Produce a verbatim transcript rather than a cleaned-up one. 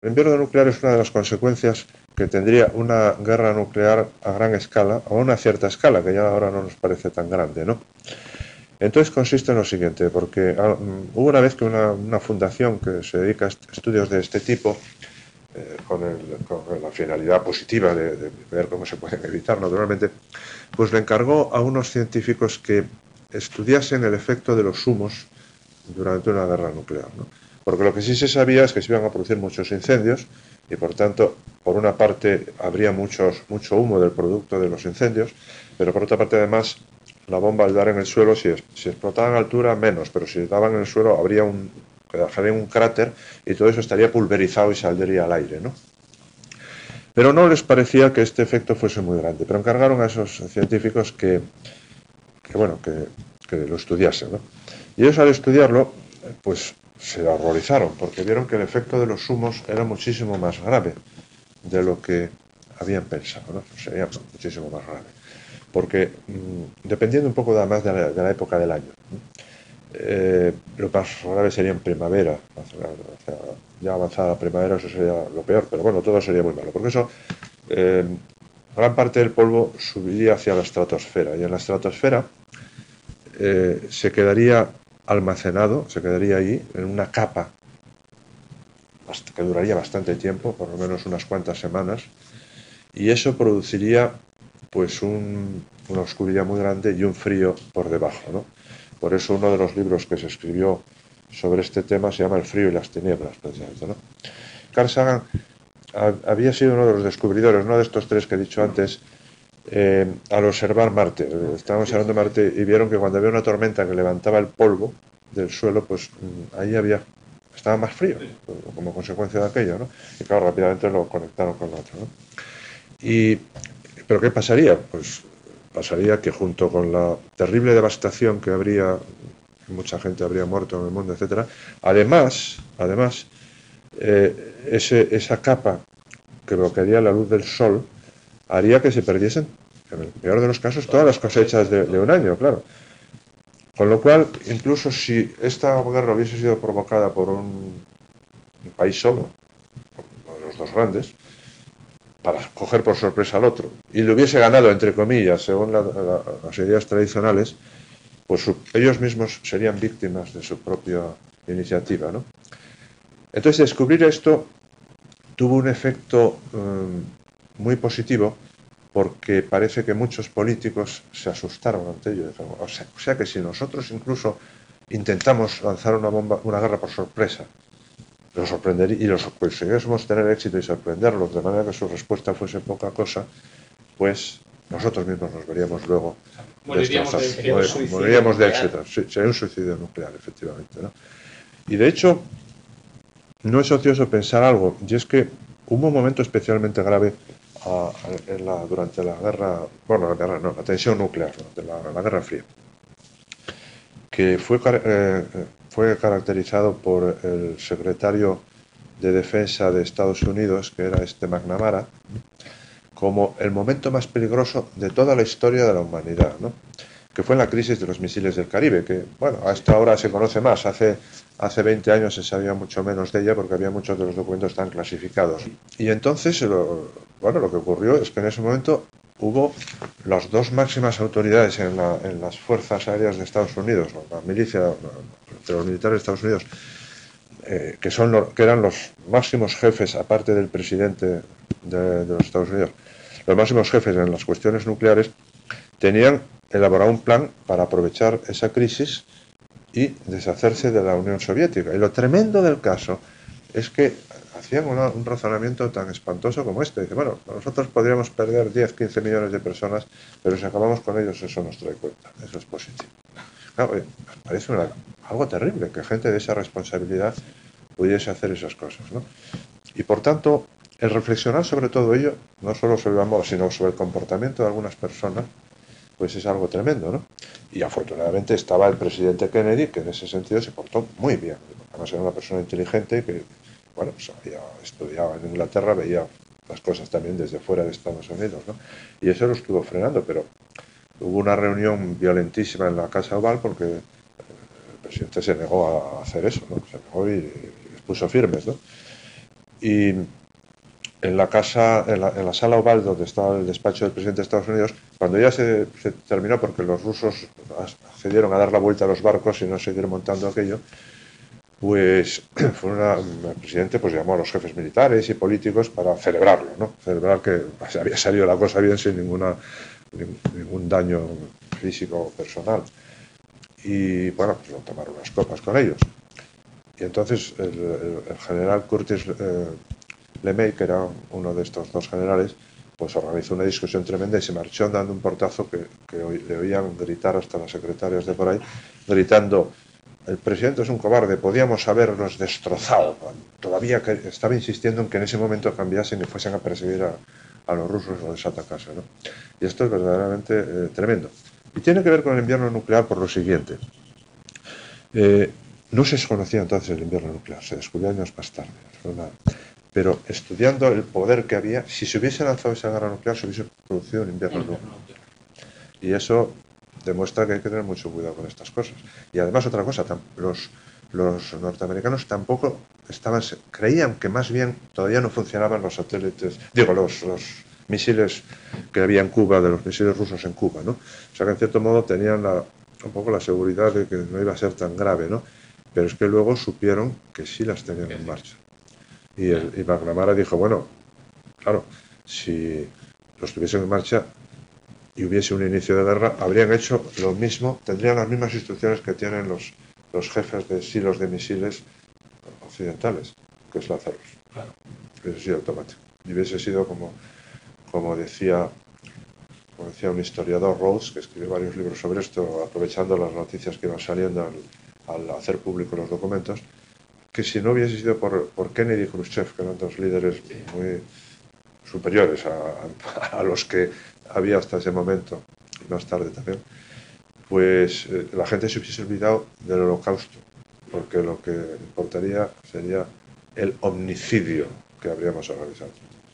El invierno nuclear es una de las consecuencias que tendría una guerra nuclear a gran escala, o a una cierta escala, que ya ahora no nos parece tan grande, ¿no? Entonces consiste en lo siguiente, porque ah, hubo una vez que una, una fundación que se dedica a estudios de este tipo, eh, con, el, con la finalidad positiva de, de ver cómo se pueden evitar naturalmente, pues le encargó a unos científicos que estudiasen el efecto de los humos durante una guerra nuclear, ¿no? Porque lo que sí se sabía es que se iban a producir muchos incendios y por tanto, por una parte habría muchos, mucho humo del producto de los incendios, pero por otra parte además la bomba al dar en el suelo, si, si explotaba en altura, menos, pero si daban en el suelo habría un, dejaría un cráter y todo eso estaría pulverizado y saldría al aire, ¿no? Pero no les parecía que este efecto fuese muy grande, pero encargaron a esos científicos que, que bueno, que, que lo estudiasen, ¿no? Y ellos al estudiarlo, pues se horrorizaron, porque vieron que el efecto de los humos era muchísimo más grave de lo que habían pensado, ¿no? Sería muchísimo más grave. Porque mmm, dependiendo un poco además de la, de la época del año, eh, lo más grave sería en primavera, o sea, ya avanzada la primavera, eso sería lo peor, pero bueno, todo sería muy malo, porque eso, eh, gran parte del polvo subiría hacia la estratosfera, y en la estratosfera eh, se quedaría almacenado, se quedaría ahí en una capa que duraría bastante tiempo, por lo menos unas cuantas semanas, y eso produciría pues un, una oscuridad muy grande y un frío por debajo, ¿no? Por eso uno de los libros que se escribió sobre este tema se llama El frío y las tinieblas, precisamente, ¿no? Carl Sagan había sido uno de los descubridores, uno de estos tres que he dicho antes, eh, al observar Marte. Estaban observando Marte y vieron que cuando había una tormenta que levantaba el polvo del suelo, pues ahí había, estaba más frío, como consecuencia de aquello, ¿no? Y claro, rápidamente lo conectaron con lo otro, ¿no? Y, ¿pero qué pasaría? Pues pasaría que junto con la terrible devastación que habría, mucha gente habría muerto en el mundo, etcétera, además, además, eh, ese, esa capa que bloquearía la luz del sol haría que se perdiesen, en el peor de los casos, todas las cosechas de, de un año, claro. Con lo cual, incluso si esta guerra hubiese sido provocada por un, un país solo, uno de los dos grandes, para coger por sorpresa al otro, y le hubiese ganado, entre comillas, según la, la, las ideas tradicionales, pues su, ellos mismos serían víctimas de su propia iniciativa, ¿no? Entonces, descubrir esto tuvo un efecto um, muy positivo, porque parece que muchos políticos se asustaron ante ello. O sea, o sea que si nosotros incluso intentamos lanzar una bomba, una guerra por sorpresa, los sorprender y los consiguiésemos tener éxito y sorprenderlos de manera que su respuesta fuese poca cosa, pues nosotros mismos nos veríamos luego destrozados. De, moriríamos de éxito. Sí, sería un suicidio nuclear, efectivamente, ¿no? Y de hecho, no es ocioso pensar algo, y es que hubo un momento especialmente grave a, a, en la, durante la guerra, bueno, la guerra no, la tensión nuclear, ¿no? de la, la Guerra Fría, que fue, eh, fue caracterizado por el secretario de Defensa de Estados Unidos, que era este McNamara, como el momento más peligroso de toda la historia de la humanidad, ¿no? Que fue en la crisis de los misiles del Caribe, que, bueno, a esta hora se conoce más. Hace, hace veinte años se sabía mucho menos de ella porque había muchos de los documentos tan clasificados. Y entonces, lo, bueno, lo que ocurrió es que en ese momento hubo las dos máximas autoridades en, la, en las fuerzas aéreas de Estados Unidos, la milicia, de los militares de Estados Unidos, eh, que, son lo, que eran los máximos jefes, aparte del presidente de, de los Estados Unidos, los máximos jefes en las cuestiones nucleares, tenían elaborado un plan para aprovechar esa crisis y deshacerse de la Unión Soviética. Y lo tremendo del caso es que hacían una, un razonamiento tan espantoso como este. Dice, bueno, nosotros podríamos perder diez, quince millones de personas, pero si acabamos con ellos, eso nos trae cuenta. Eso es positivo. Claro, oye, parece una, algo terrible que gente de esa responsabilidad pudiese hacer esas cosas, ¿no? Y por tanto, el reflexionar sobre todo ello, no solo sobre el amor, sino sobre el comportamiento de algunas personas, pues es algo tremendo, ¿no? Y afortunadamente estaba el presidente Kennedy, que en ese sentido se portó muy bien. Además era una persona inteligente que, bueno, pues había estudiado en Inglaterra, veía las cosas también desde fuera de Estados Unidos, ¿no? Y eso lo estuvo frenando, pero hubo una reunión violentísima en la Casa Oval porque el presidente se negó a hacer eso, ¿no? Se negó y, y puso firmes, ¿no? Y en la casa, en la, en la sala oval donde estaba el despacho del presidente de Estados Unidos, cuando ya se, se terminó, porque los rusos accedieron a dar la vuelta a los barcos y no seguir montando aquello, pues fue una, el presidente pues llamó a los jefes militares y políticos para celebrarlo, ¿no? Celebrar que había salido la cosa bien sin ninguna, ningún daño físico o personal. Y bueno, pues tomaron unas copas con ellos. Y entonces el, el, el general Curtis eh, LeMay, que era uno de estos dos generales, pues organizó una discusión tremenda y se marchó dando un portazo que, que le oían gritar hasta las secretarias de por ahí, gritando: el presidente es un cobarde, podíamos habernos destrozado. Todavía que estaba insistiendo en que en ese momento cambiasen y fuesen a perseguir a, a los rusos o les atacasen, ¿no? Y esto es verdaderamente eh, tremendo. Y tiene que ver con el invierno nuclear por lo siguiente. Eh, no se conocía entonces el invierno nuclear, se descubrió años más tarde. Pero estudiando el poder que había, si se hubiese lanzado esa guerra nuclear, se hubiese producido un invierno nuclear. Y eso demuestra que hay que tener mucho cuidado con estas cosas. Y además otra cosa, los, los norteamericanos tampoco estaban, creían que más bien todavía no funcionaban los satélites, digo, los, los misiles que había en Cuba, de los misiles rusos en Cuba, ¿no? O sea que en cierto modo tenían la, un poco la seguridad de que no iba a ser tan grave, ¿no? Pero es que luego supieron que sí las tenían en marcha. Y, el, y McNamara dijo, bueno, claro, si los tuviesen en marcha y hubiese un inicio de guerra, habrían hecho lo mismo, tendrían las mismas instrucciones que tienen los, los jefes de silos de misiles occidentales, que es lanzarlos. Claro. Hubiese sido automático. Y hubiese sido como, como decía, como decía un historiador, Rhodes, que escribió varios libros sobre esto, aprovechando las noticias que iban saliendo al, al hacer públicos los documentos, que si no hubiese sido por, por Kennedy y Khrushchev, que eran dos líderes muy superiores a, a, a los que había hasta ese momento, y más tarde también, pues eh, la gente se hubiese olvidado del holocausto, porque lo que importaría sería el homicidio que habríamos organizado.